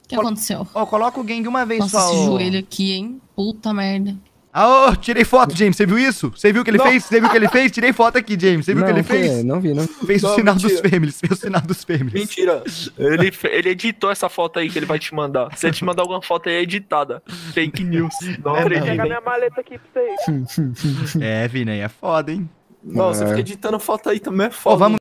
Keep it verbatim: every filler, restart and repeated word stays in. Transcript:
que aconteceu? Ó, coloca o gang uma vez Nossa, só. esse ó. joelho aqui, hein? Puta merda. Ah, ô, tirei foto, James. Você viu isso? Você viu o que ele Não. fez? Você viu o que ele fez? Tirei foto aqui, James. Você viu o que Não, ele fez? Não vi, não. Fez o Não, sinal mentira. dos famílias. Fez o sinal dos famílias. Mentira. Ele, fe- ele editou essa foto aí que ele vai te mandar. Se ele te mandar alguma foto aí, é editada. Fake news. Não É, acredita. não. minha maleta aqui pra vocês. É, Vini, aí é foda, hein? Não, você É. fica editando foto aí também é foda. Ó, vamos